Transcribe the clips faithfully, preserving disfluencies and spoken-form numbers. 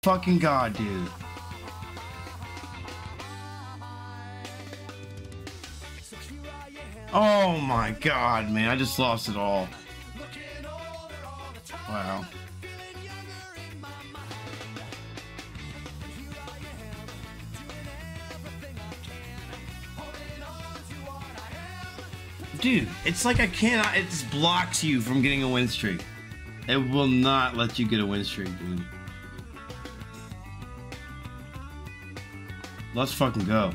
fucking god, dude. Oh my god, man. I just lost it all. Wow. Dude, it's like I cannot, it just blocks you from getting a win streak. It will not let you get a win streak, dude. Let's fucking go.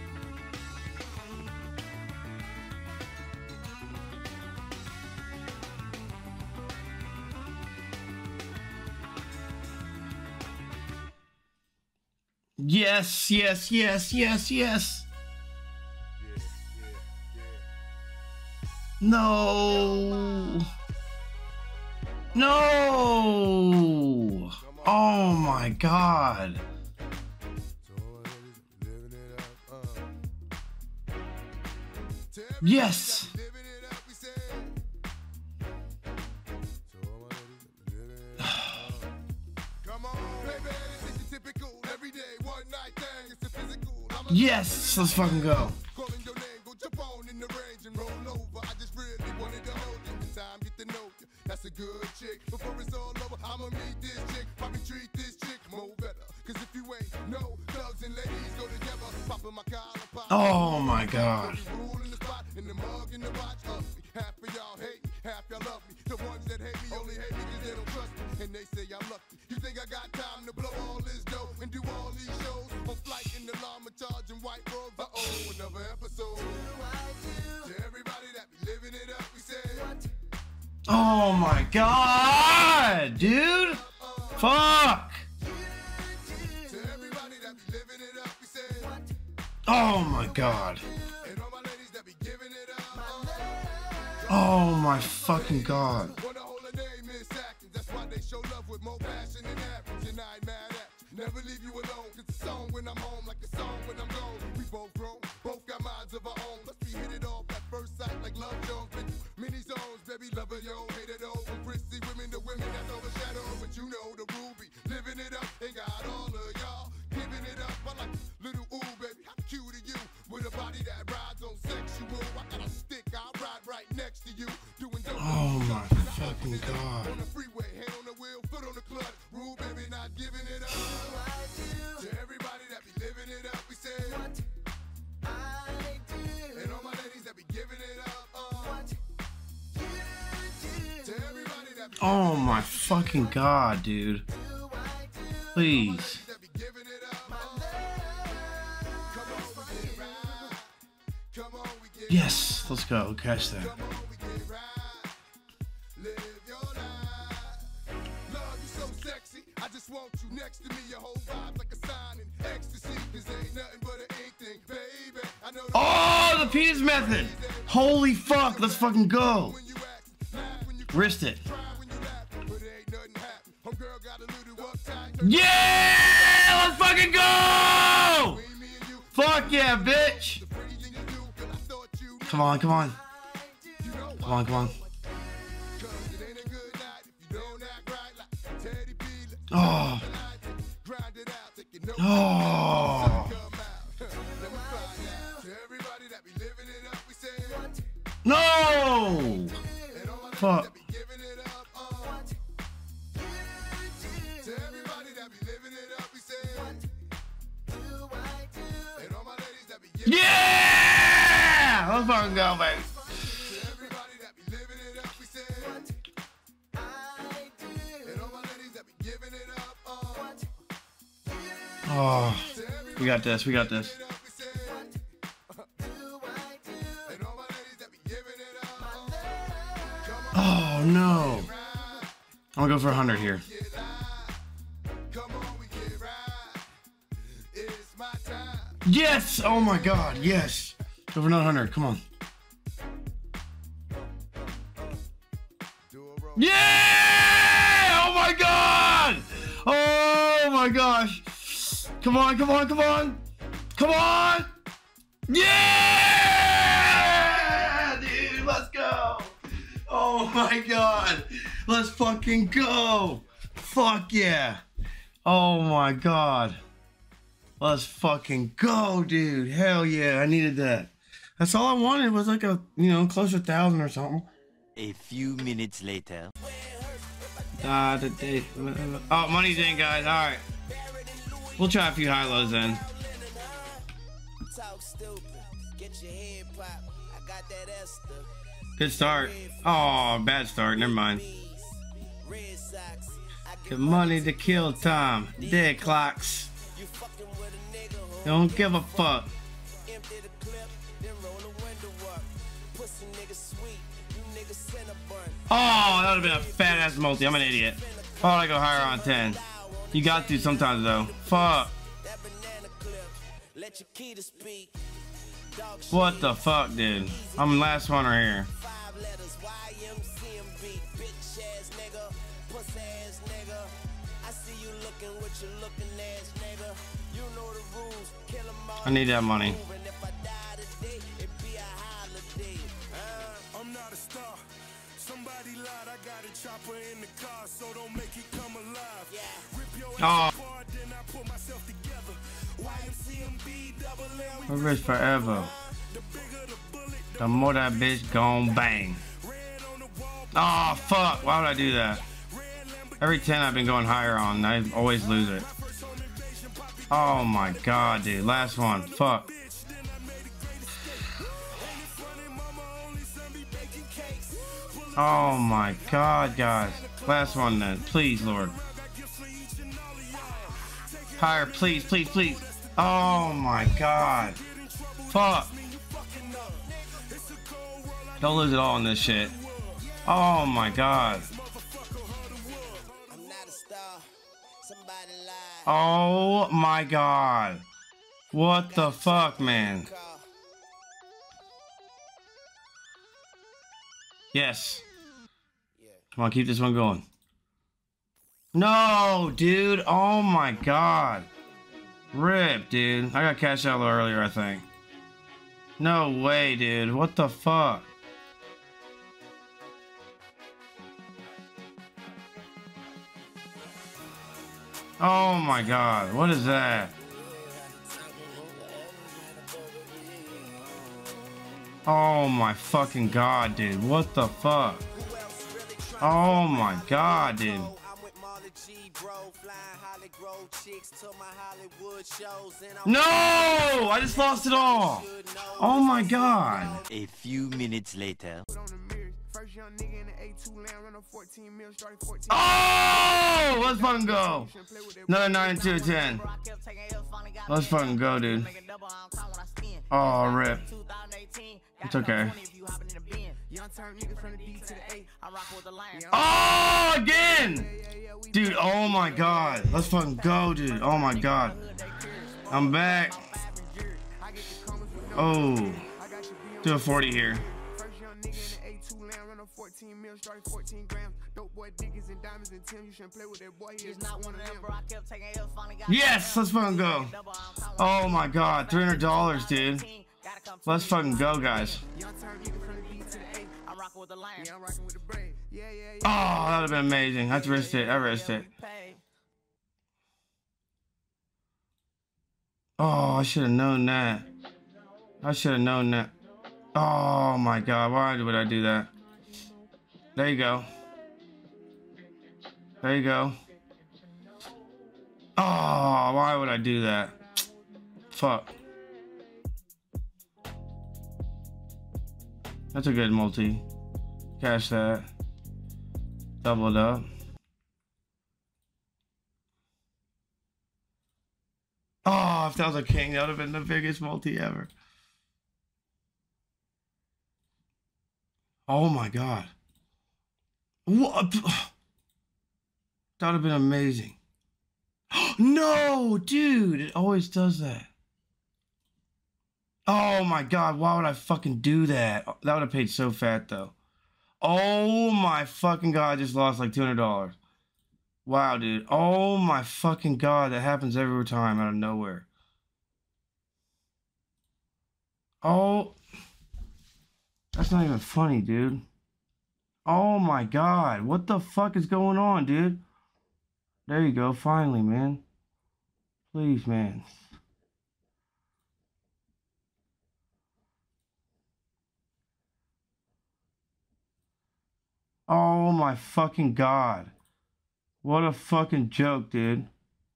Yes, yes, yes, yes, yes. No. No. Oh my god. Yes. Yes, let's fucking go. That's a good chick. Before it's all over, I'ma meet this chick. Probably treat this chick more better. Cause if you ain't no thugs and ladies go together, popping my collar, pop. Oh my god. In the mug in the watch of me. Half of y'all hate me, half y'all love me. The ones that hate me only hate me cause they don't trust me. And they say I'm lucky. You think I got time to blow all this dough and do all these shows? On flight in the llama charging white robes. Uh oh, another episode. To everybody that be living it up, we say what? Oh my god, dude! Fuck! Oh my god. Oh my fucking god. Never leave you alone, cause the song when I'm home, like the song when I'm gone. We both grown, both got minds of our own. Let's be hit it off at first sight like love Jones. Many zones, baby, lover, yo, hate it all. From prissy women to women that's overshadowed. But you know the Ruby, living it up, ain't got all of y'all giving it up. I like little ooh, baby, how cute are you? With a body that rides on sexual. I got a stick, I'll ride right next to you. Doing dope. Oh my fucking god. On the freeway, hand on the wheel, foot on the clutch. Rule, baby, not giving it up. To everybody that be living it up, we say what I do. And all my ladies that be giving it up, uh, what you do. To everybody that be oh my fucking god, dude. Please. Yes, let's go. Catch that. I just want you next to me, your whole vibe like a sign in ecstasy. Cause ain't nothing but an ink thing, baby. I know the oh, the penis method! Holy fuck, let's fucking go! Wrist it. Yeah! Let's fucking go! Fuck yeah, bitch! Come on, come on. Come on, come on. Oh. Oh. No. Fuck. Yeah! Let's fucking go, baby. Oh, we got this, we got this. Oh no. I'm gonna go for a hundred here. Yes! Oh my god, yes! Go for another hundred, come on. Yeah! Oh my god! Oh my gosh! Come on, come on, come on! Come on! Yeah! Dude, let's go! Oh my god! Let's fucking go! Fuck yeah! Oh my god. Let's fucking go, dude. Hell yeah, I needed that. That's all I wanted was like a, you know, close to a thousand or something. A few minutes later. Uh, the day. Oh, money's in, guys. All right. We'll try a few high-lows then. Good start. Oh, bad start. Never mind. Good money to kill time. Dead clocks. Don't give a fuck. Oh, that would have been a fat ass multi. I'm an idiot. Why would I go higher on ten? You got to sometimes though. Fuck. What the fuck, dude? I'm last one right here. I need that money. Oh. I wish forever. The more that bitch gon' bang. Oh fuck, why would I do that? Every ten I've been going higher on, I always lose it. Oh my god, dude. Last one. Fuck. Oh my god, guys. Last one then. Please, Lord. Higher, please, please, please. Oh my god. Fuck. Don't lose it all in this shit. Oh my god. Oh my god. What the fuck, man? Yes. Come on, keep this one going. No, dude. Oh my god. Rip, dude. I got cash out earlier, I think. No way, dude. What the fuck? Oh my god. What is that? Oh my fucking god, dude. What the fuck? Oh my god, dude. No! I just lost it all. Oh my god. A few minutes later. Oh! Let's fucking go. Another nine and two ten. Let's fucking go, dude. Oh, rip. It's okay. Oh, again! Dude, oh my god. Let's fucking go, dude. Oh my god. I'm back. Oh. Do a forty here. Yes, let's fucking go. Oh my god, three hundred dollars, dude. Let's fucking go, guys. Oh, that would have been amazing. I risked it. I risked it. Oh, I should have known that. I should have known that. Oh my god, why would I do that? There you go. There you go. Oh, why would I do that? Fuck. That's a good multi. Cash that. Double it up. Oh, if that was a king, that would have been the biggest multi ever. Oh my god. What? That would have been amazing. No, dude, it always does that. Oh my god, why would I fucking do that? That would have paid so fat though. Oh my fucking god, I just lost like two hundred dollars. Wow, dude. Oh my fucking god, that happens every time out of nowhere. Oh. That's not even funny, dude. Oh my god, what the fuck is going on, dude? There you go. Finally, man. Please, man. Oh my fucking god. What a fucking joke, dude.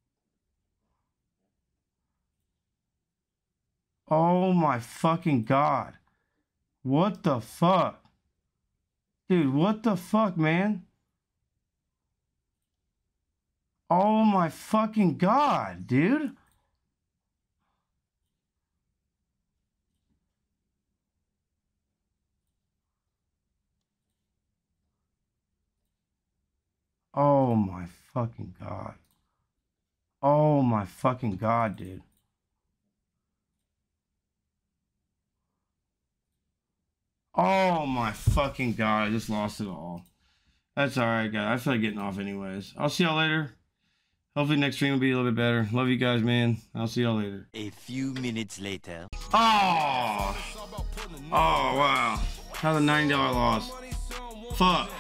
Oh my fucking god. What the fuck? Dude, what the fuck, man? Oh my fucking god, dude. Oh my fucking god. Oh my fucking god, dude. Oh my fucking god, I just lost it all. That's alright, guys. I feel like getting off anyways. I'll see y'all later. Hopefully next stream will be a little bit better. Love you guys, man. I'll see y'all later. A few minutes later. Oh! Oh, wow. How's a ninety dollar loss? Fuck.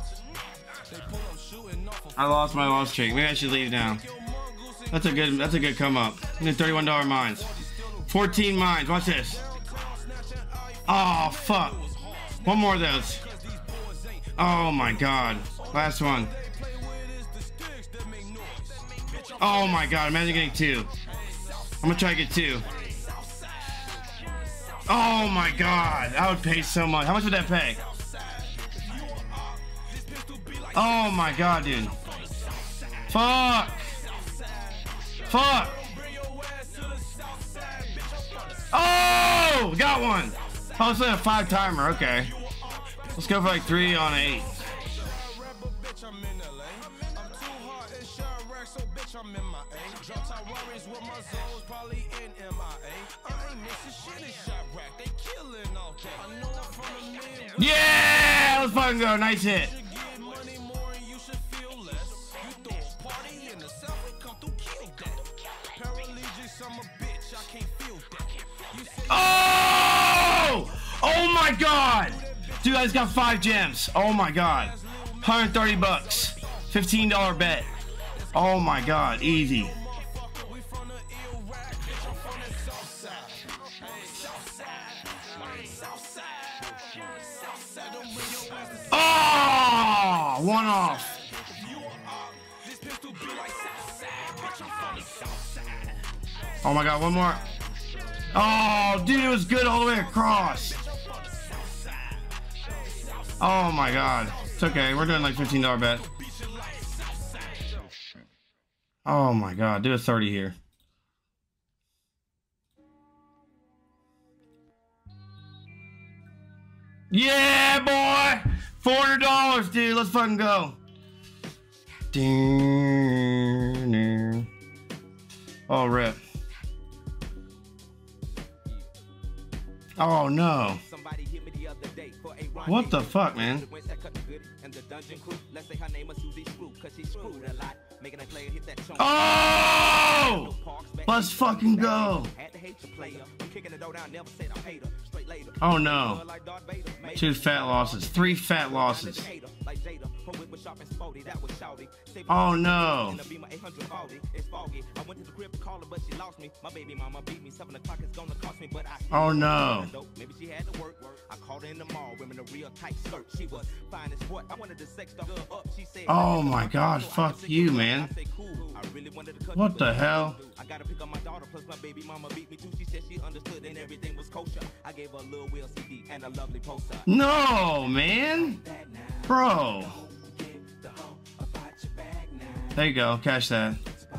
I lost my loss streak. Maybe I should leave now. That's a good, that's a good come up. thirty-one dollar mines. fourteen mines. Watch this. Oh, fuck. One more of those. Oh my god. Last one. Oh my god. Imagine getting two. I'm gonna try to get two. Oh my god. I would pay so much. How much would that pay? Oh my god, dude. Fuck. Fuck. Oh! Got one. Oh, it's like a five timer. Okay. Let's go for like three on eight. Yeah! Let's fucking go. Nice hit. Oh! Oh my god! Dude, I just got five gems. Oh my god. one hundred thirty bucks. fifteen dollar bet. Oh my god. Easy. Oh! One off. Oh my god, one more. Oh, dude, it was good all the way across. Oh my god. It's okay. We're doing like fifteen dollar bet. Oh my god. Do a thirty here. Yeah, boy! four hundred dollars, dude. Let's fucking go. Oh, rip. Oh no. What the fuck, man? Oh! Let's fucking go. Oh no. Two fat losses. Three fat losses. Oh no. Oh no. Oh my god, fuck you, man. What the hell? No, man. Bro. There you go, cash that.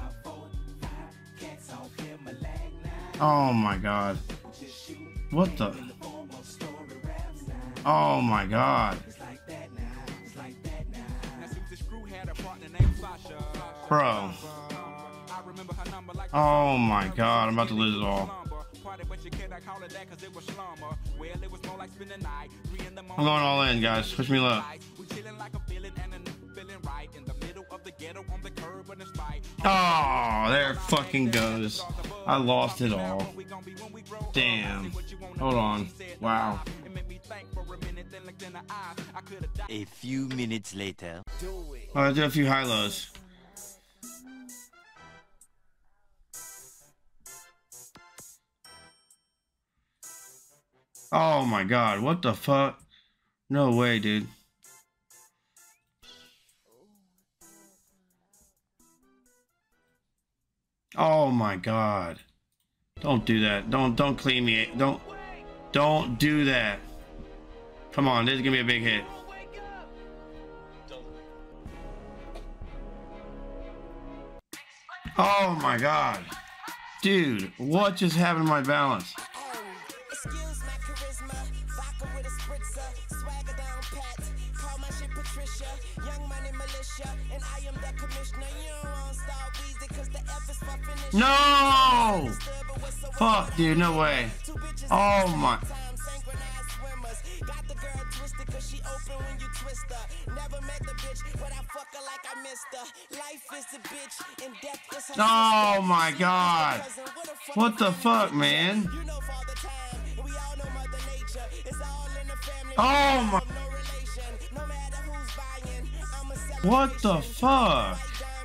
Oh my god. What the? Oh my god. Bro. Oh my god, I'm about to lose it all. I'm going all in, guys. Push me low. Oh, there it fucking goes. I lost it all. Damn. Hold on. Wow. A few minutes later. I'll do a few high lows. Oh my god, what the fuck? No way, dude. Oh my god. Don't do that. Don't don't clean me. Don't don't do that. Come on, this is gonna be a big hit. Oh my god. Dude, what just happened to my balance? No! Fuck, dude, no way. Oh my. Oh my god. What the fuck, man? Oh my. What the fuck?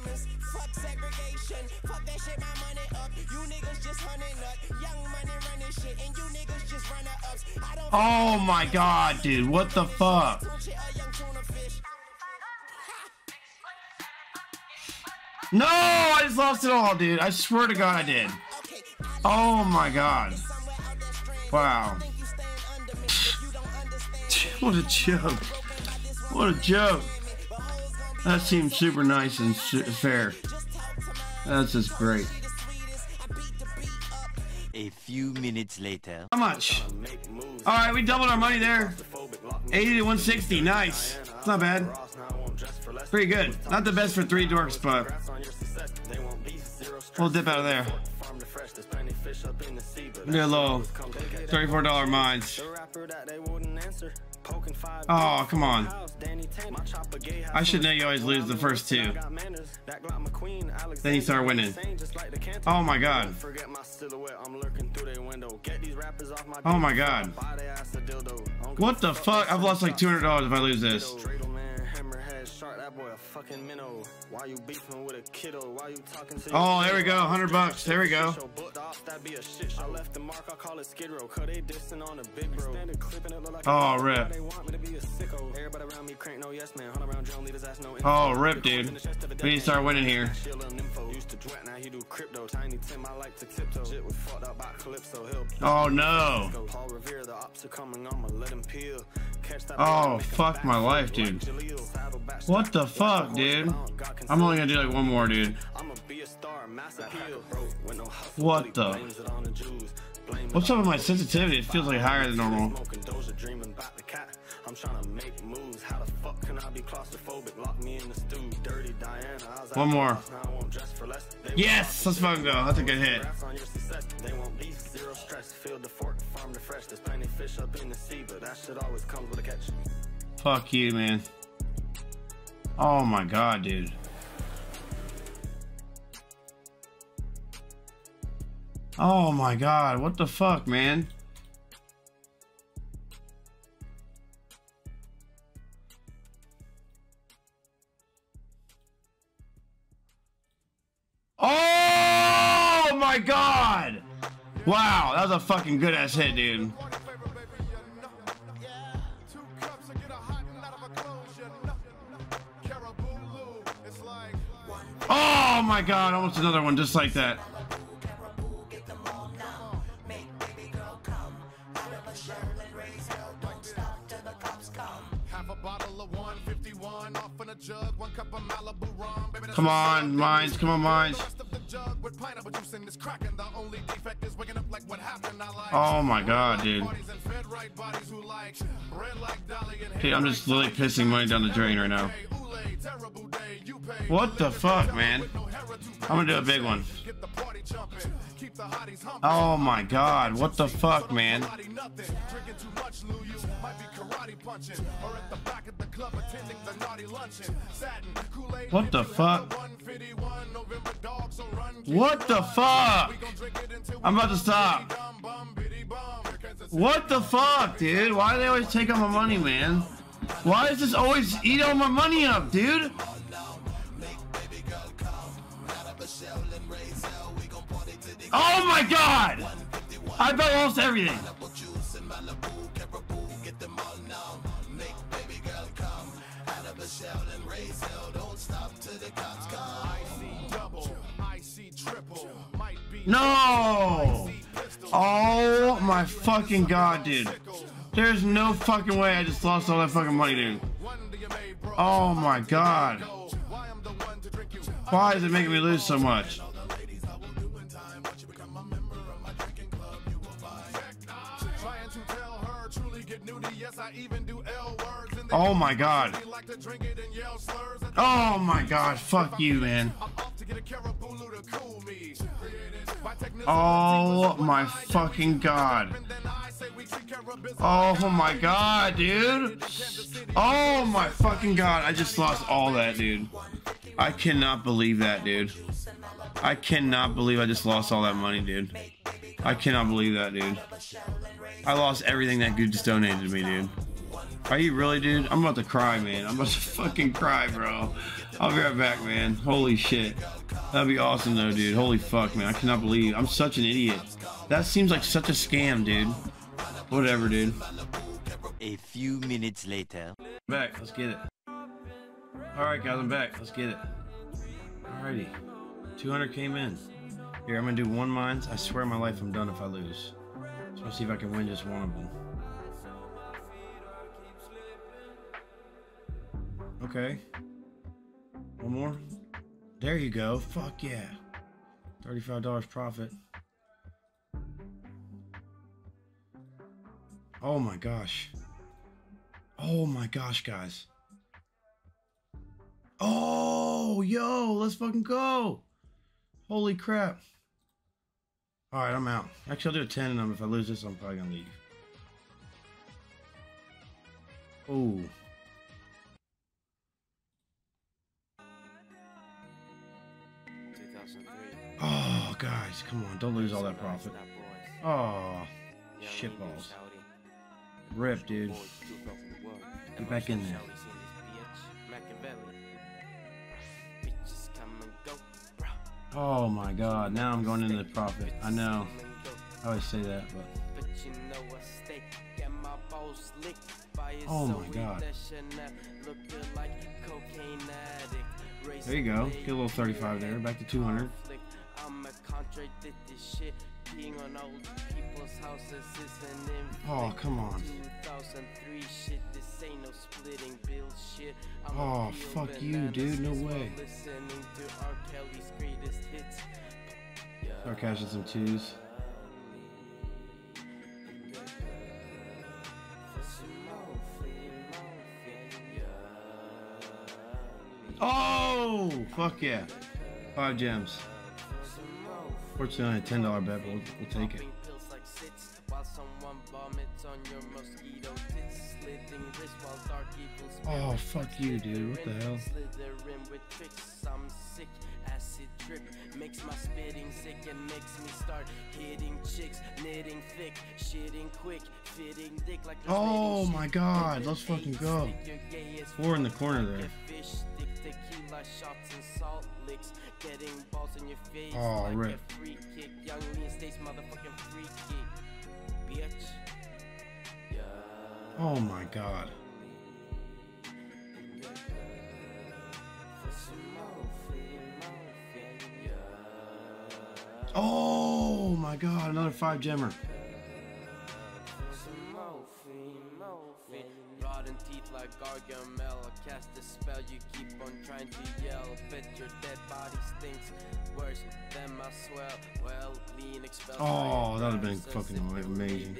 Oh my god, dude, what the fuck? No, I just lost it all, dude. I swear to God I did. Oh my god. Wow. What a joke. What a joke. That seems super nice and fair. That's just great. A few minutes later. How much? Alright, we doubled our money there. eighty to one sixty. Nice. It's not bad. Pretty good. Not the best for three dorks, but we'll dip out of there. Do a little thirty-four dollar mines. Oh, come on. I should know you always lose the first two. Then you start winning. Oh my god. Oh my god. What the fuck? I've lost like two hundred dollars if I lose this. Oh, there we go. one hundred bucks. There we go. Oh, rip. Oh, rip, dude. We need to start winning here. Oh, no. Oh, fuck my life, dude. What the fuck, dude? I'm only gonna do like one more, dude. What the? What's up with my sensitivity? It feels like higher than normal. One more. Yes! Let's fucking go. That's a good hit. Fuck you, man. Oh my god, dude. Oh my god, what the fuck, man? Oh my god! Wow, that was a fucking good ass hit, dude. Oh my god, almost another one just like that. Come on, mines, come on, mines. Oh my god, dude. Dude, I'm just literally pissing money down the drain right now. What the fuck, man? I'm gonna do a big one. Oh my god, what the fuck, man? What the fuck? What the fuck? I'm about to stop. What the fuck, dude? Why do they always take all my money, man? Why does this always eat all my money up, dude? Oh my god! I bet lost everything. No! Oh my fucking god, dude. There's no fucking way I just lost all that fucking money, dude. Oh my god. Why is it making me lose so much? Oh my god. Oh my god. Fuck you, man. Oh my fucking god. Oh my god, dude. Oh my fucking god. I just lost all that, dude. I cannot believe that, dude. I cannot believe I just lost all that money, dude. I cannot believe that, dude. I lost everything that dude just donated to me, dude. Are you really, dude? I'm about to cry, man. I'm about to fucking cry, bro. I'll be right back, man. Holy shit. That'd be awesome, though, dude. Holy fuck, man. I cannot believe. I'm such an idiot. That seems like such a scam, dude. Whatever, dude. A few minutes later. Back. Let's get it. Alright, guys. I'm back. Let's get it. Alrighty. two hundred came in. Here, I'm going to do one mines. I swear my life I'm done if I lose. So let's see if I can win just one of them. Okay. One more. There you go. Fuck yeah. thirty-five dollars profit. Oh my gosh. Oh my gosh, guys. Oh, yo, let's fucking go. Holy crap. All right, I'm out. Actually, I'll do a ten, and if I lose this, I'm probably gonna leave. Oh. Oh, guys, come on. Don't lose all that profit. Oh, shitballs. Rip, dude. Get back in there. Oh, my God. Now I'm going into the profit. I know. I always say that, but... Oh, my God. There you go. Get a little thirty-five there. Back to two hundred. Oh, come on. Oh, fuck you, dude. No way. Start cashing some twos. Oh, fuck yeah. Five gems. Fortunately, only a ten dollar bet, but we'll, we'll take it. Oh, fuck you, dude. What the hell? Makes my spitting sick and makes me start hitting chicks, knitting thick, shitting quick, fitting dick like oh my god, let's fucking go. Four in the corner there. Oh, rip. Oh my god. Oh my god, another five gemmer. Rotten teeth like Gargamel. Cast a spell, you keep on trying to yell. Bet your dead body stinks worse than my swell. Well, lean expel. Oh, that would have been fucking amazing.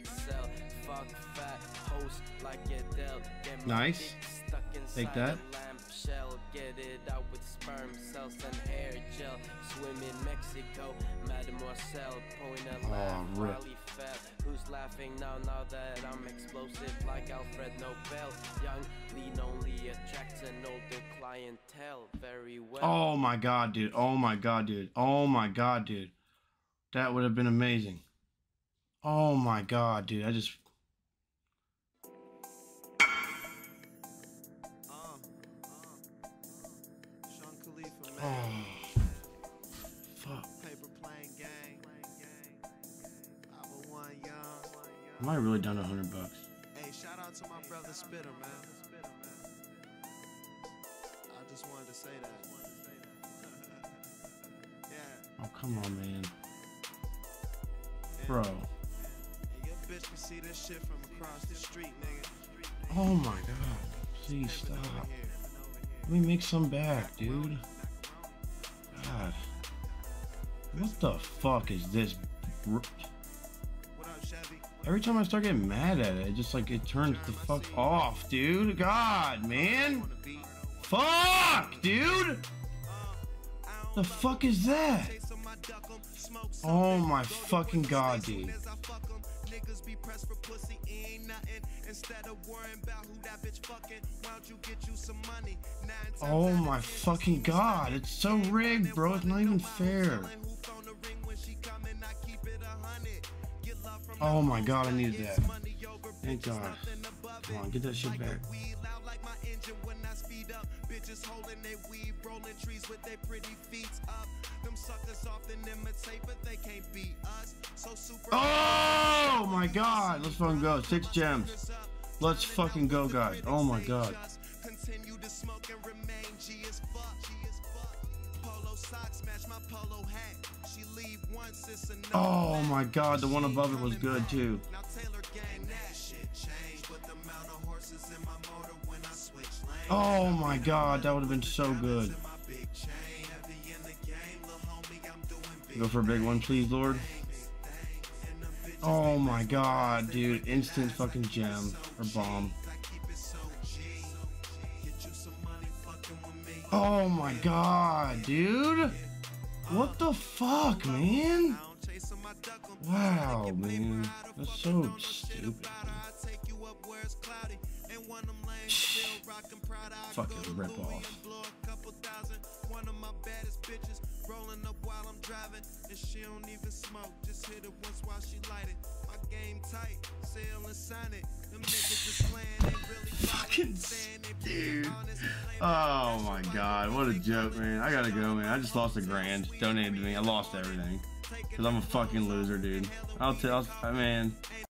Nice. Take that. Get it out with sperm cells and hair gel. Swim in Mexico, Mademoiselle. Point a laugh, Riley fell. Who's laughing now? Now that I'm explosive like Alfred Nobel. Young lean only attracts an older clientele. Very well. Oh my god, dude. Oh my god, dude. Oh my god, dude. That would have been amazing. Oh my god, dude. I just. Oh, fuck. Am I really down to a hundred bucks? Hey, shout out to my brother Spitter, man. I just wanted to say that. Yeah. Oh, come on, man. Bro. And your bitch can see this shit from across the street, nigga. Oh my god. Please stop. Let me make some back, dude. God. What the fuck is this? Every time I start getting mad at it, it just like it turns the fuck off, dude. God, man. Fuck, dude. The fuck is that? Oh my fucking god, dude. Oh my fucking god, it's so rigged, bro. It's not even fair. Oh my god, I needed that. Thank god. Come on, get that shit back. Oh my god, let's fucking go. Six gems. Let's fucking go, guys. Oh my god. Continue to smoke and remain G as fuck. G as fuck. Polo socks match my polo hat. She leave once, it's enough. Oh my god, the one above it was good too. Now Taylor gang that shit changed, but the amount of horses in my motor when I switch lanes. Oh my god, that would have been so good. Go for a big one, please, Lord. Oh my god, dude. Instant fucking gem or bomb. Oh my god, dude. What the fuck, man? Wow, man. That's so stupid. Fucking rip off. One of my baddest bitches rolling up while I'm driving, and she don't even smoke. Just hit it once while she light it. My game tight, sell and sign it. Them niggas just playing, ain't really fucking dude. Oh my god, what a joke, man. I gotta go, man. I just lost a grand. Donated to me. I lost everything. Cause I'm a fucking loser, dude. I'll tell, I mean.